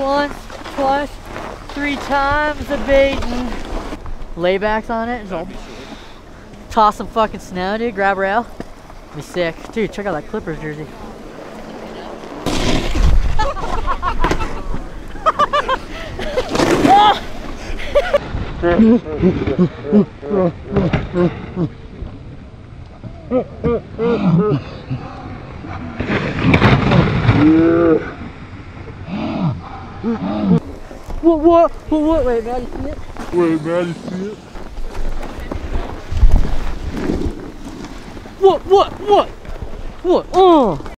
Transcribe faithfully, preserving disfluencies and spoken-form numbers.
once, twice, three times the baiting. Laybacks on it. So toss some fucking snow, dude. Grab rail. Be sick. Dude, check out that Clippers jersey. What, what, what, what, wait, man, you see it? Wait, man, you see it? What, what, what? What? Oh!